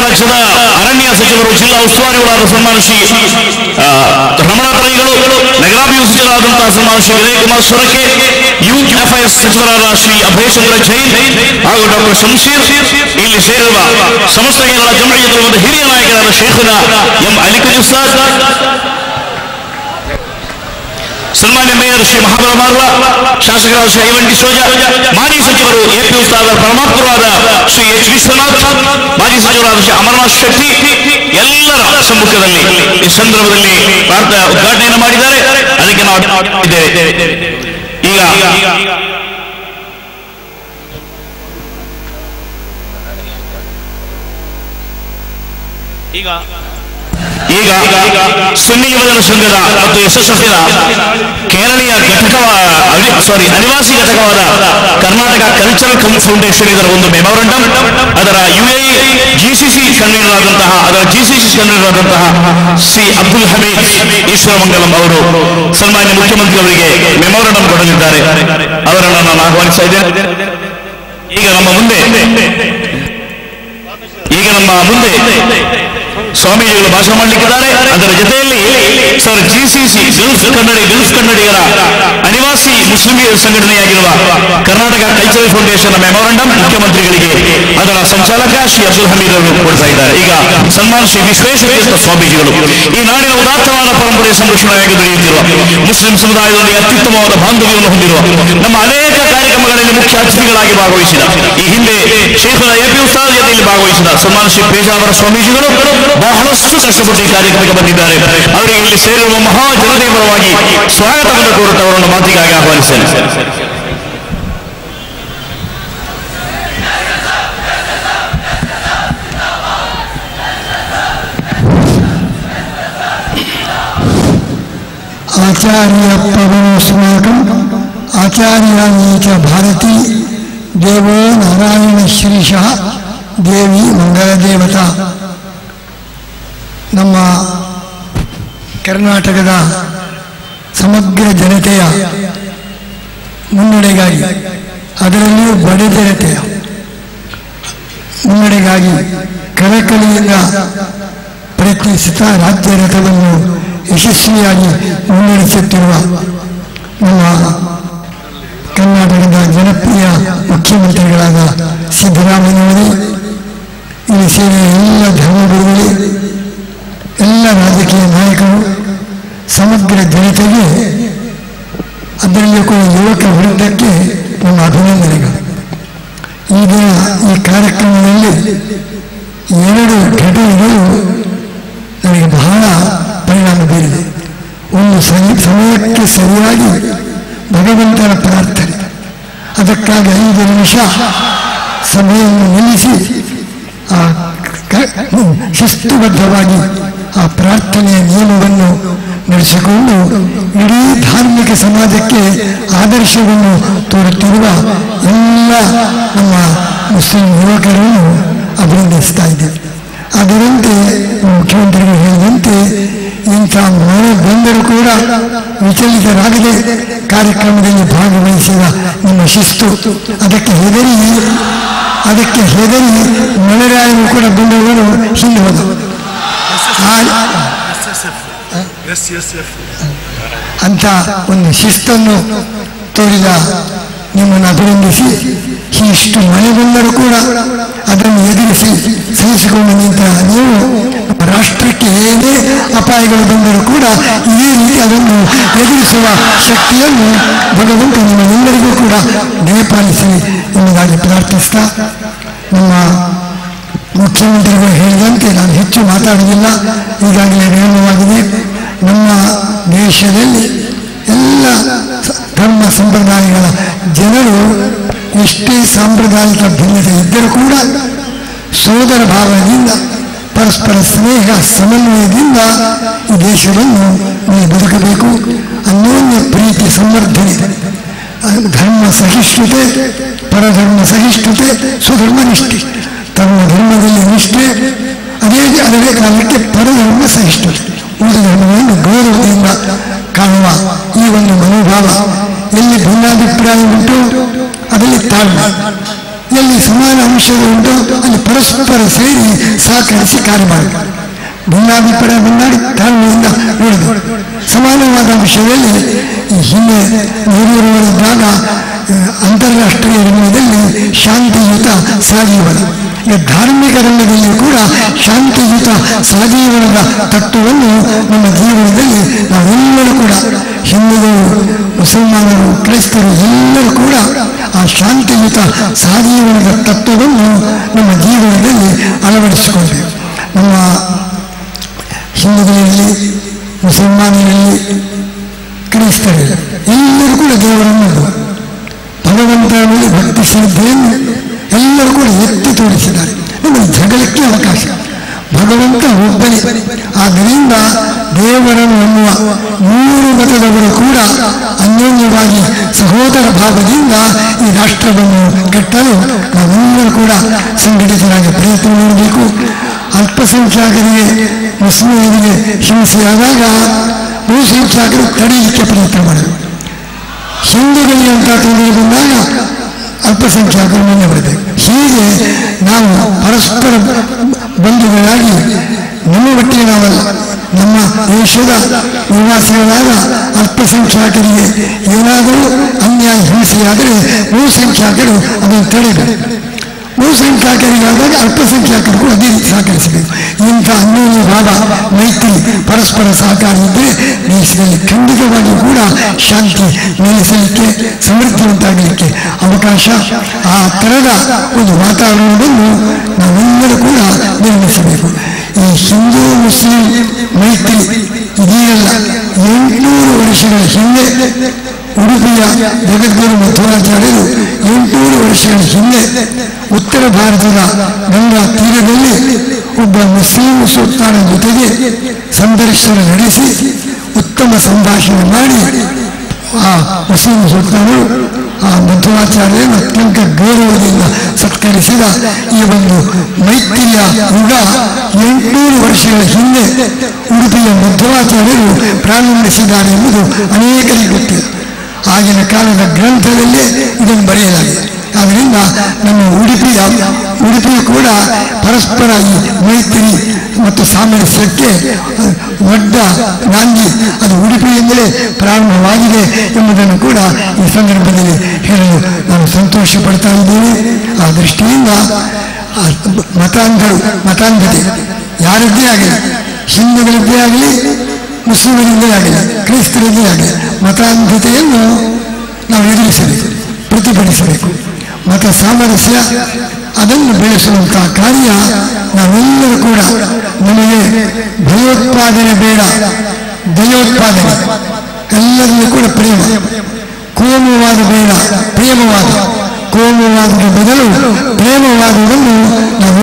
ರಾಜ್ಯದ ಅರಣ್ಯ ಸಚಿವರು ಜಿಲ್ಲಾ ಉಸ್ತುವಾರಿಗಳಾದ ಸನ್ಮಾನ ಶ್ರೀ ರಮಣಾಪುರಿಗಳು, ನಗರಾಭಿವೃದ್ಧಿ ಸಚಿವರಾದಂತಹ ಸನ್ಮಾನ ಶ್ರೀ ವಿನಯ್ ಕುಮಾರ್ ಸೊರಕೆ, ಯೂತ್ ಅಫೇರ್ಸ್ ಸಚಿವರಾದ ಶ್ರೀ ಅಭಯಚಂದ್ರ ಜೈನ್ ಹಾಗೂ ಡಾಕ್ಟರ್ ಶಂಶೀರ್, ಇಲ್ಲಿ ಸೇರಿರುವ ಸಮಸ್ತ ಕೇರಳ ಜಮಯಿಯದ ಹಿರಿಯ ನಾಯಕರಾದ ಶೇಖುನ ಎಂ ಅಲಿಕುಲ್ ಉಸ್ತಾದ್, ಸನ್ಮಾನ್ಯ ಮೇಯರ್ ಶ್ರೀ ಮಹಾಬಲ ಮಾರ್ವಾ, ಶಾಸಕರಾದ ಶ್ರೀ ಐವನ್ ಡಿಸೋಜ, ಮಾಜಿ ಸಚಿವರು ಎಪಿ ಉಸ್ತಾದ ಪರಮಾತ್ಮರಾದ ಶ್ರೀ ಎಚ್ ವಿಶ್ವನಾಥ್, ಮಾಜಿ ಸಚಿವರಾದ ಶ್ರೀ ಅಮರನಾಥ್ ಶೆಟ್ಟಿ ಎಲ್ಲರ ಸಮ್ಮುಖದಲ್ಲಿ ಈ ಸಂದರ್ಭದಲ್ಲಿ ಉದ್ಘಾಟನೆಯನ್ನು ಮಾಡಿದ್ದಾರೆ. ಅದಕ್ಕೆ ನಾವು ಈಗ ಸುನ್ನಿ ಯುವಜನ ಸಂಘದ ಮತ್ತು ಎಸ್ಎಸ್ಎಫ್ನ ಕೇರಳೀಯ ಅನಿವಾಸಿ ಘಟಕವಾದ ಕರ್ನಾಟಕ ಕಲ್ಚರಲ್ ಫೌಂಡೇಶನ್ ಇದರ ಒಂದು ಮೆಮೊರಂಡಮ್, ಅದರ ಜಿಸಿಸಿ ಕನ್ವೀನರ್ ಆದಂತಹ ಸಿ ಅಬ್ದುಲ್ ಹಮೀದ್ ಈಶ್ವರಮಂಗಲಂ ಅವರು ಸನ್ಮಾನ್ಯ ಮುಖ್ಯಮಂತ್ರಿಯವರಿಗೆ ಮೆಮೊರಂಡಮ್ ಕೊಡಲಿದ್ದಾರೆ. ಅವರನ್ನು ನಾನು ಆಹ್ವಾನಿಸ್ತಾ ಇದ್ದೇನೆ. ಈಗ ನಮ್ಮ ಮುಂದೆ ಸ್ವಾಮೀಜಿಗಳು ಭಾಷಣ ಮಾಡಲಿಕ್ಕಿದ್ದಾರೆ. ಅದರ ಜೊತೆಯಲ್ಲಿ ಸರ್ ಜಿಸಿಸಿ ಗಲ್ಫ್ ಕನ್ನಡಿಗರ ಅನಿವಾಸಿ ಮುಸ್ಲಿಂ ಸಂಘಟನೆಯಾಗಿರುವ ಕರ್ನಾಟಕ ಕಲ್ಚರಲ್ ಫೌಂಡೇಶನ್ ಮೆಮೊರಂಡಮ್ ಮುಖ್ಯಮಂತ್ರಿಗಳಿಗೆ ಅದರ ಸಂಚಾಲಕ ಶ್ರೀ ಅಬ್ದುಲ್ ಹಮೀದ್ ಅವರು ಕೊಡ್ತಾ ಇದ್ದಾರೆ. ಈಗ ಸನ್ಮಾನ ಶ್ರೀ ವಿಶ್ವೇಶ್ವರ ಸ್ವಾಮೀಜಿಗಳು ಈ ನಾಡಿನ ಉದಾತ್ತವಾದ ಪರಂಪರೆಯ ಸಂರಕ್ಷಣೆಯಾಗಿ ದೊರೆಯುತ್ತಿರುವ ಮುಸ್ಲಿಂ ಸಮುದಾಯದೊಂದಿಗೆ ಅತ್ಯುತ್ತಮವಾದ ಬಾಂಧವ್ಯವನ್ನು ಹೊಂದಿರುವ ನಮ್ಮ ಅನೇಕ ಕಾರ್ಯಕ್ರಮಗಳಲ್ಲಿ ಮುಖ್ಯ ಅತಿಥಿಗಳಾಗಿ ಭಾಗವಹಿಸಿದ, ಈ ಹಿಂದೆ ಶೇಖುನ ಎಪಿ ಉಸ್ತಾದ್ ಜೊತೆಯಲ್ಲಿ ಭಾಗವಹಿಸಿದ ಸನ್ಮಾನ ಶ್ರೀ ಪೇಜಾವರ ಸ್ವಾಮೀಜಿಗಳು ಬಹಳಷ್ಟು ಕಷ್ಟಪಟ್ಟು ಈ ಕಾರ್ಯಕ್ರಮಕ್ಕೆ ಬಂದಿದ್ದಾರೆ. ಅವರಿಗೆ ಇಲ್ಲಿ ಸೇರಿರುವ ಮಹಾ ಜನತೆಯ ಪರವಾಗಿ ಸ್ವಾಗತವನ್ನು ಕೋರುತ್ತಾ ಅವರನ್ನು ಮಾತಿಗಾಗಿ ಆಹ್ವಾನಿಸ್ತೇನೆ. ಆಚಾರ್ಯ ಪವನಸ್ಮಾಕಂ ಆಚಾರ್ಯಾಣಿ ಚ ಭಾರತಿ ದೇವೋ ನಾರಾಯಣ ಶ್ರೀಶಃ ದೇವಿ ಮಂಗಲದೇವತಾ. ನಮ್ಮ ಕರ್ನಾಟಕದ ಸಮಗ್ರ ಜನತೆಯ ಮುನ್ನಡೆಗಾಗಿ, ಅದರಲ್ಲಿಯೂ ಬಡ ಜನತೆಯ ಮುನ್ನಡೆಗಾಗಿ ಕಳಕಳಿಯಿಂದ ಪ್ರಯತ್ನಿಸುತ್ತಾ ರಾಜ್ಯ ರಥವನ್ನು ಯಶಸ್ವಿಯಾಗಿ ಮುನ್ನಡೆಸುತ್ತಿರುವ ನಮ್ಮ ಕರ್ನಾಟಕದ ಜನಪ್ರಿಯ ಮುಖ್ಯಮಂತ್ರಿಗಳಾದ ಸಿದ್ದರಾಮಯ್ಯನವರೇ, ಇಲ್ಲಿ ಸೇರಿದ ಎಲ್ಲ ಧರ್ಮಗುರುಗಳೇ, ಎಲ್ಲ ರಾಜಕೀಯ ನಾಯಕರು, ಸಮಗ್ರ ಜನತೆಗೆ, ಅದರಲ್ಲಿಯೂ ಕೂಡ ಯುವಕ ವೃಂದಕ್ಕೆ ನಮ್ಮ ಅಭಿನಂದನೆಗಳು. ಈ ದಿನ ಈ ಕಾರ್ಯಕ್ರಮದಲ್ಲಿ 2 ಘಟನೆಗಳು ನನಗೆ ಬಹಳ ಪರಿಣಾಮ ಬೀರಿದೆ. ಒಂದು ಸಮಯಕ್ಕೆ ಸರಿಯಾಗಿ ಭಗವಂತನ ಪ್ರಾರ್ಥನೆ, ಅದಕ್ಕಾಗಿ 5 ನಿಮಿಷ ಸಭೆಯನ್ನು ನಿಲ್ಲಿಸಿ ಶಿಸ್ತುಬದ್ಧವಾಗಿ ಆ ಪ್ರಾರ್ಥನೆಯ ನಿಯಮವನ್ನು ನಡೆಸಿಕೊಂಡು ಇಡೀ ಧಾರ್ಮಿಕ ಸಮಾಜಕ್ಕೆ ಆದರ್ಶವನ್ನು ತೋರುತ್ತಿರುವ ಎಲ್ಲ ನಮ್ಮ ಮುಸ್ಲಿಂ ಯುವಕರನ್ನು ಅಭಿನಂದಿಸ್ತಾ ಇದ್ದೇವೆ. ಅದರಂತೆ ಮುಖ್ಯಮಂತ್ರಿಗಳು ಹೇಳಿದಂತೆ ಇಂಥ ಮಳೆ ಬಂದರೂ ಕೂಡ ವಿಚಲಿತರಾಗದೆ ಕಾರ್ಯಕ್ರಮದಲ್ಲಿ ಭಾಗವಹಿಸಿದ ನಿಮ್ಮ ಶಿಸ್ತು, ಅದಕ್ಕೆ ಹೆದರಿ ಮಳೆರಾಯರು ಕೂಡ ಬಂದವರು ಹಿಂದೆ ಹೋದರು. ಅಂತ ಒಂದು ಶಿಸ್ತನ್ನು ತೋರಿದ ನಿಮ್ಮನ್ನು ಅಭಿನಂದಿಸಿ, ಇಷ್ಟು ಮಳೆ ಬಂದರೂ ಕೂಡ ಅದನ್ನು ಎದುರಿಸಿ ಸಹಿಸಿಕೊಂಡು ನಿಂತ ನೀವು ರಾಷ್ಟ್ರಕ್ಕೆ ಏನೇ ಅಪಾಯಗಳು ಬಂದರೂ ಕೂಡ ಇದೇ ರೀತಿ ಅದನ್ನು ಎದುರಿಸುವ ಶಕ್ತಿಯನ್ನು ಭಗವಂತ ನಿಮ್ಮೆಲ್ಲರಿಗೂ ಕೂಡ ದಯಪಾಲಿಸಿ ಎಂಬುದಾಗಿ ಪ್ರಾರ್ಥಿಸ್ತಾ, ನಮ್ಮ ಮುಖ್ಯಮಂತ್ರಿಗಳು ಹೇಳಿದಂತೆ ನಾನು ಹೆಚ್ಚು ಮಾತಾಡುವುದಿಲ್ಲ, ಈಗಾಗಲೇ ವಿಳಂಬವಾಗಿದೆ. ನಮ್ಮ ದೇಶದಲ್ಲಿ ಎಲ್ಲ ಧರ್ಮ ಸಂಪ್ರದಾಯಗಳ ಜನರು ಎಷ್ಟೇ ಸಾಂಪ್ರದಾಯಿಕ ಭಿನ್ನತೆ ಇದ್ದರೂ ಕೂಡ ಸೋದರ ಭಾವದಿಂದ, ಪರಸ್ಪರ ಸ್ನೇಹ ಸಮನ್ವಯದಿಂದ ಈ ದೇಶವನ್ನು ನೀವು ಬದುಕಬೇಕು. ಅನ್ಯೋನ್ಯ ಪ್ರೀತಿ ಸಂವರ್ಧನೆ, ಧರ್ಮ ಸಹಿಷ್ಣುತೆ, ಪರಧರ್ಮ ಸಹಿಷ್ಣುತೆ, ಸ್ವಧರ್ಮ ನಿಷ್ಠೆ, ತಮ್ಮ ಧರ್ಮದಲ್ಲಿ ನಿಷ್ಠೆ, ಅದೇ ಕಾಲಕ್ಕೆ ಪರಧರ್ಮ ಸಹಿಷ್ಣುತೆ, ಉಳಿದ ಧರ್ಮವನ್ನು ಗೌರವದಿಂದ ಕಾಣುವ ಈ ಒಂದು ಮನೋಭಾವ. ಎಲ್ಲಿ ಭಿನ್ನಾಭಿಪ್ರಾಯ ಉಂಟು ಅದರಲ್ಲಿ ತಾಳ್ಮೆ, ಎಲ್ಲಿ ಸಮಾನ ಅಂಶಗಳುಂಟು ಅಲ್ಲಿ ಪರಸ್ಪರ ಸೇರಿ ಸಹಕರಿಸಿ ಕಾರ್ಯ ಮಾಡಬೇಕು. ಭಿನ್ನಾಭಿಪ್ರಾಯ ಬಂದಾಡಿ ತಾಳ್ಮೆಯಿಂದ ನೋಡಿದೆ. ಸಮಾನವಾದ ವಿಷಯದಲ್ಲಿ ಈ ಹಿಂದೆ ನೆರವೇರುವಾಗ ಅಂತಾರಾಷ್ಟ್ರೀಯ ರಂಗದಲ್ಲಿ ಶಾಂತಿಯುತ ಸಹಜೀವನ, ಈಗ ಧಾರ್ಮಿಕ ರಂಗದಲ್ಲಿ ಕೂಡ ಶಾಂತಿಯುತ ಸಹಜೀವನದ ತತ್ವವನ್ನು ನಮ್ಮ ಜೀವನದಲ್ಲಿ ನಾವೆಲ್ಲರೂ ಕೂಡ ಹಿಂದೂಗಳು, ಮುಸಲ್ಮಾನರು, ಕ್ರೈಸ್ತರು ಎಲ್ಲರೂ ಕೂಡ ಆ ಶಾಂತಿಯುತ ಸಹಜೀವನದ ತತ್ವವನ್ನು ನಮ್ಮ ಜೀವನದಲ್ಲಿ ಅಳವಡಿಸಿಕೊಂಡೆವು. ನಮ್ಮ ಹಿಂದೂಗಳಲ್ಲಿ, ಮುಸಲ್ಮಾನರಲ್ಲಿ, ಕ್ರೈಸ್ತರಲ್ಲಿ ಎಲ್ಲರೂ ಕೂಡ ದೇವರನ್ನು ಭಗವಂತನ ಮೇಲೆ ಭಕ್ತಿ ಶ್ರದ್ಧೆಯನ್ನು ಎಲ್ಲರೂ ಕೂಡ ಎತ್ತಿ ತೋರಿಸಿದ್ದಾರೆ. ನಮಗೆ ಜಗಳಕ್ಕೆ ಅವಕಾಶ, ಭಗವಂತ ಒಬ್ಬನೇ. ಆದ್ದರಿಂದ ದೇವರನ್ನು ಅನ್ನುವ ಮೂರು ಮತದವರು ಕೂಡ ಅನ್ಯೋನ್ಯವಾಗಿ ಸಹೋದರ ಭಾವದಿಂದ ಈ ರಾಷ್ಟ್ರವನ್ನು ಕಟ್ಟಲು ನಾವೆಲ್ಲರೂ ಕೂಡ ಸಂಘಟಿತರಾಗಿ ಪ್ರಯತ್ನ ಮಾಡಬೇಕು. ಅಲ್ಪಸಂಖ್ಯಾತರಿಗೆ, ಮುಸ್ಲಿಮರಿಗೆ ಹಿಂಸೆಯಾದಾಗ ಬಹುಸಂಖ್ಯಾತರು ತಡೆಯಲಿಕ್ಕೆ ಪ್ರಯತ್ನ ಮಾಡಬೇಕು. ಹಿಂದೂಗಳಿಗೆ ಅಂತ ತೊಂದರೆ ಬಂದಾಗ ಅಲ್ಪಸಂಖ್ಯಾತರು ಮುಂದೆ ಬರಬೇಕು. ಹೀಗೆ ನಾವು ಪರಸ್ಪರ ಬಂಧುಗಳಾಗಿ ನಮ್ಮ ಒಟ್ಟಿಗೆ ನಾವಲ್ಲ, ನಮ್ಮ ದೇಶದ ನಿವಾಸಿಗಳಾದ ಅಲ್ಪಸಂಖ್ಯಾತರಿಗೆ ಏನಾದರೂ ಅನ್ಯಾಯ ಹಿಂಸೆಯಾದರೆ ಬಹುಸಂಖ್ಯಾತರು ಅದನ್ನು ತಡೆಯಬೇಕು. ಬಹುಸಂಖ್ಯಾತರಿಗಾದಾಗ ಅಲ್ಪಸಂಖ್ಯಾತರಿಗೂ ಅದೇ ಸಹಕರಿಸಬೇಕು. ಇಂಥ ಅನ್ಯೋನ್ಯ ಭಾವ, ಮೈತ್ರಿ, ಪರಸ್ಪರ ಸಹಕಾರ ಇದ್ದರೆ ದೇಶದಲ್ಲಿ ಖಂಡಿತವಾಗಿ ಕೂಡ ಶಾಂತಿ ನೆಲೆಸಲಿಕ್ಕೆ, ಸಮೃದ್ಧಿ ಉಂಟಾಗಲಿಕ್ಕೆ ಅವಕಾಶ. ಆ ಥರದ ಒಂದು ವಾತಾವರಣವನ್ನು ನಾವೆಲ್ಲರೂ ಕೂಡ ನಿರ್ಮಿಸಬೇಕು. ಈ ಹಿಂದೂ ಮುಸ್ಲಿಂ ಮೈತ್ರಿ ಇದೀಗಲ್ಲ, 800 ವರ್ಷಗಳ ಹಿಂದೆ ಉಡುಪಿಯ ಜಗದ್ಗುರು ಮಧ್ವಾಚಾರ್ಯರು 800 ವರ್ಷಗಳ ಹಿಂದೆ ಉತ್ತರ ಭಾರತದ ಗಂಗಾ ತೀರದಲ್ಲಿ ಒಬ್ಬ ಮುಸ್ಲಿಂ ಸುಲ್ತಾನ ಜೊತೆಗೆ ಸಂದರ್ಶನ ನಡೆಸಿ ಉತ್ತಮ ಸಂಭಾಷಣೆ ಮಾಡಿ ಆ ಮುಸ್ಲಿಂ ಸುಲ್ತಾನರು ಆ ಮಧ್ವಾಚಾರ್ಯರನ್ನು ಅತ್ಯಂತ ಗೌರವದಿಂದ ಸತ್ಕರಿಸಿದ ಈ ಒಂದು ಮೈತ್ರಿಯ ಯುಗ 800 ವರ್ಷಗಳ ಹಿಂದೆ ಉಡುಪಿಯ ಮಧ್ವಾಚಾರ್ಯರು ಪ್ರಾರಂಭಿಸಿದ್ದಾರೆ ಎಂಬುದು ಅನೇಕರಿಗೆ ಗೊತ್ತಿದೆ. ಆಗಿನ ಕಾಲದ ಗ್ರಂಥದಲ್ಲೇ ಇದನ್ನು ಬರೆಯಲಾಗಿದೆ. ಆದ್ದರಿಂದ ನಮ್ಮ ಉಡುಪಿ ಕೂಡ ಪರಸ್ಪರ ಈ ಮೈತ್ರಿ ಮತ್ತು ಸಾಮರಸ್ಯಕ್ಕೆ ದೊಡ್ಡ ನಾಂದಿ ಅದು ಉಡುಪಿಯಿಂದಲೇ ಪ್ರಾರಂಭವಾಗಿದೆ ಎಂಬುದನ್ನು ಕೂಡ ಈ ಸಂದರ್ಭದಲ್ಲಿ ಹೇಳಲು ನಾನು ಸಂತೋಷ ಪಡ್ತಾ ಇದ್ದೇನೆ. ಆ ದೃಷ್ಟಿಯಿಂದ ಮತಾಂಧತೆ ಯಾರದ್ದೇ ಆಗಲಿ, ಹಿಂದೂಗಳಿದ್ದೇ ಆಗಲಿ, ಮುಸ್ಲಿಮರಿದ್ದೇ ಆಗಲಿ, ಕ್ರೈಸ್ತರಿದ್ದೇ ಆಗಲಿ, ಮತಾಂಧತೆಯನ್ನು ನಾವು ಎದುರಿಸಬೇಕು, ಪ್ರತಿಭಟಿಸಬೇಕು. ಮತ ಸಾಮರಸ್ಯ ಅದನ್ನು ಬೆಳೆಸುವಂತಹ ಕಾರ್ಯ ನಾವೆಲ್ಲರೂ ಕೂಡ. ನಮಗೆ ಭಯೋತ್ಪಾದನೆ ಬೇಡ, ದಯೋತ್ಪಾದನೆ, ಎಲ್ಲರಿಗೂ ಕೂಡ ಪ್ರೇಮ. ಕೋಮುವಾದ ಬೇಡ, ಪ್ರೇಮವಾದ. ಕೋಮುವಾದದ ಬದಲು ಪ್ರೇಮವಾದವನ್ನು ನಾವು